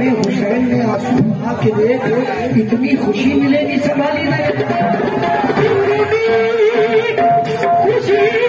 हुसैन ने आंसू बहा के देख, इतनी खुशी मिलेगी संभाली नहीं खुशी